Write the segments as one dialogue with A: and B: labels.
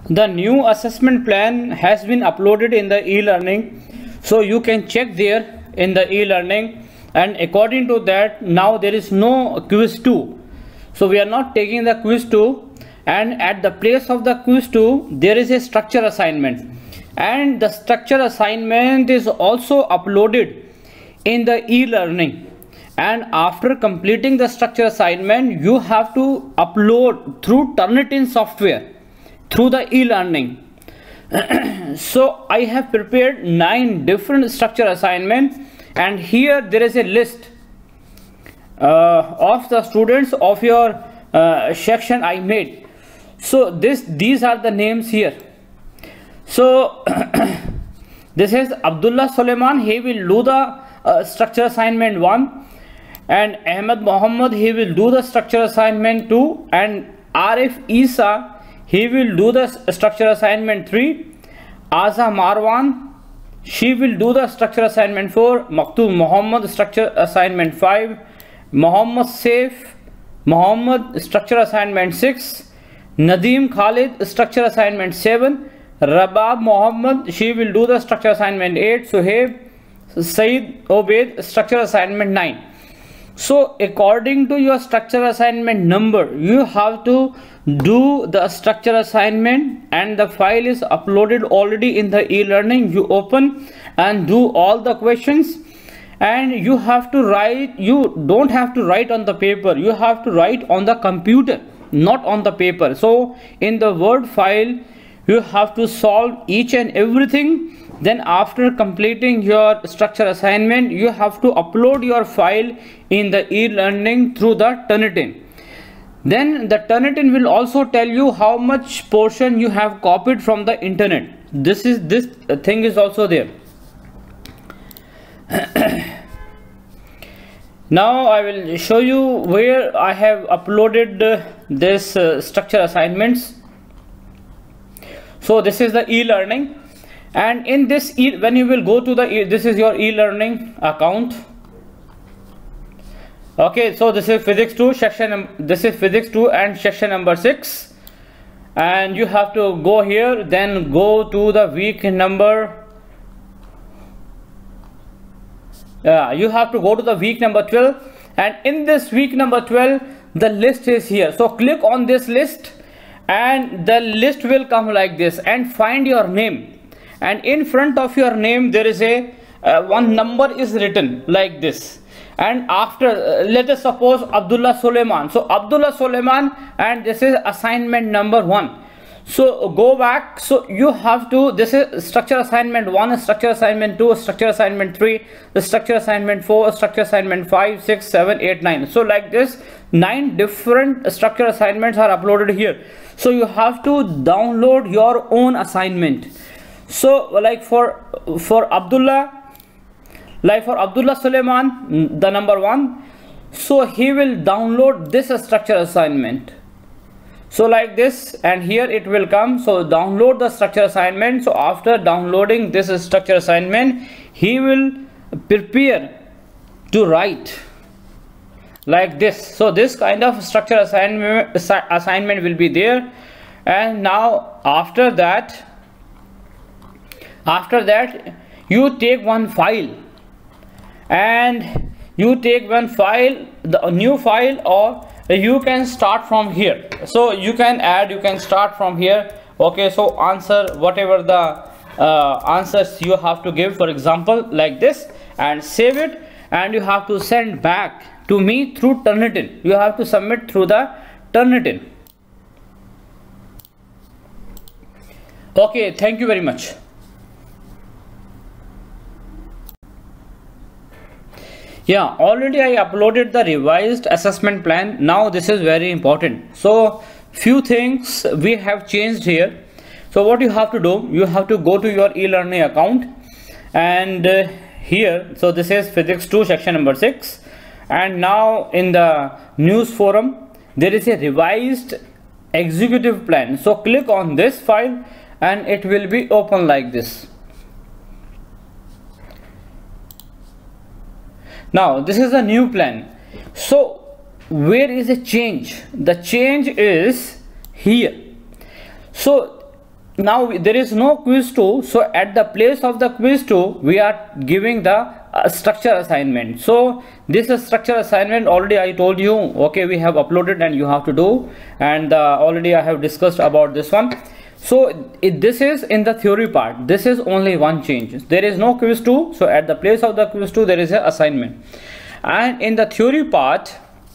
A: the new assessment plan has been uploaded in the e-learning, so you can check there in the e-learning, and according to that now there is no quiz 2, so we are not taking the quiz 2, and at the place of the quiz 2 there is a structure assignment, and the structure assignment is also uploaded in the e-learning. And after completing the structure assignment, you have to upload through Turnitin software through the e-learning. So I have prepared 9 different structure assignments, and here there is a list of the students of your section I made. So these are the names here. So this is Abdullah Suleiman, he will do the structure assignment 1, and Ahmed Mohammed, he will do the structure assignment 2, and Arif Isa, he will do the structure assignment 3, Aza Marwan, she will do the structure assignment 4, Maktub Muhammad structure assignment 5, Muhammad Saif Muhammad structure assignment 6, Nadeem Khalid structure assignment 7, Rabab Muhammad, she will do the structure assignment 8, Suhaib Said Obaid structure assignment 9. So according to your structure assignment number, you have to do the structure assignment, and the file is uploaded already in the e-learning. You open and do all the questions, and you have to write, you don't have to write on the paper, you have to write on the computer, not on the paper. So in the Word file you have to solve each and everything. Then after completing your structure assignment, you have to upload your file in the e-learning through the Turnitin. Then the Turnitin will also tell you how much portion you have copied from the internet. This thing is also there. Now I will show you where I have uploaded this structure assignments. So this is the e-learning, and in this when you will go to the this is your e-learning account. Okay, so this is physics 2 section, this is physics 2 and section number 6, and you have to go here, then go to the week number, you have to go to the week number 12, and in this week number 12 the list is here. So click on this list, and the list will come like this, and find your name, and in front of your name there is a one number is written like this, and after let us suppose Abdullah Suleiman, so Abdullah Suleiman, and this is assignment number 1. So go back, so you have to, this is structure assignment 1, structure assignment 2, structure assignment 3, the structure assignment 4, structure assignment 5, 6, 7, 8, 9. So like this 9 different structure assignments are uploaded here. So you have to download your own assignment. So like for Abdullah, like for Abdullah Suleiman, the number 1, so he will download this structure assignment. So like this, and here it will come, so download the structure assignment. So after downloading this structure assignment, he will prepare to write like this. So this kind of structure assignment will be there. And now after that you take one file, and you take one file, the new file, or you can start from here. So you can add, you can start from here. Okay, so answer whatever the answers you have to give, for example like this, and save it, and you have to send back to me through Turnitin. You have to submit through the Turnitin. Okay, thank you very much. Yeah, already I uploaded the revised assessment plan. Now this is very important. So few things we have changed here. So what you have to do, you have to go to your e-learning account, and here, so this is physics 2 section number 6, and now in the news forum there is a revised executive plan. So click on this file, and it will be open like this. Now this is a new plan. So where is a change? The change is here. So now there is no quiz 2, so at the place of the quiz 2 we are giving the structure assignment. So this is structure assignment, already I told you, okay, we have uploaded and you have to do, and already I have discussed about this one. So this is in the theory part, this is only one change, there is no quiz 2, so at the place of the quiz 2 there is an assignment. And in the theory part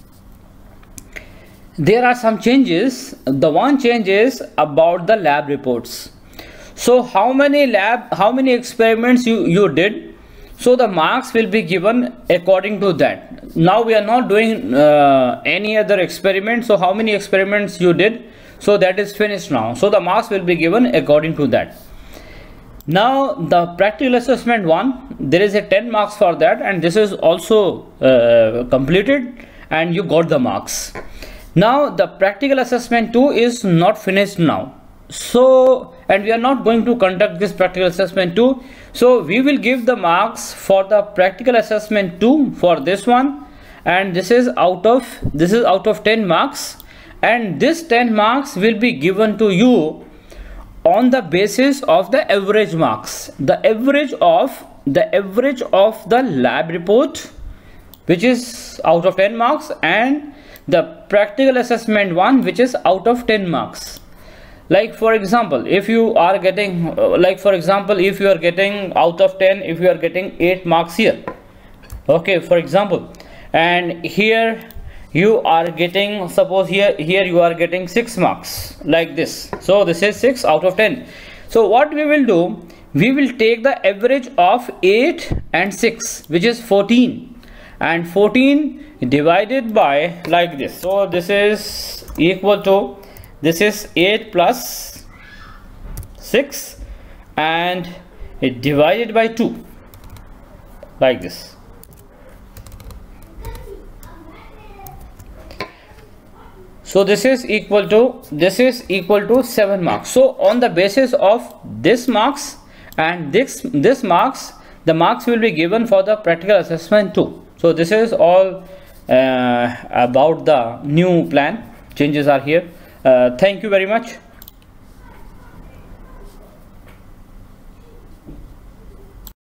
A: there are some changes. The one change is about the lab reports. So how many experiments you did, so the marks will be given according to that. Now we are not doing any other experiment, so how many experiments you did, so that is finished now, so the marks will be given according to that. Now the practical assessment 1, there is a 10 marks for that, and this is also completed and you got the marks. Now the practical assessment 2 is not finished now, so, and we are not going to conduct this practical assessment 2, so we will give the marks for the practical assessment 2 for this one, and this is out of 10 marks, and this 10 marks will be given to you on the basis of the average marks, the average of the lab report, which is out of 10 marks, and the practical assessment 1, which is out of 10 marks. Like for example, if you are getting if you are getting out of 10, if you are getting 8 marks here, okay, for example, and here you are getting, suppose here you are getting 6 marks like this, so this is 6 out of 10. So what we will do, we will take the average of 8 and 6, which is 14, and 14 divided by like this, so this is equal to, this is 8 plus 6 and it divided by 2 like this. So this is equal to 7 marks. So on the basis of this marks and this marks, the marks will be given for the practical assessment 2. So this is all about the new plan. Changes are here. Thank you very much.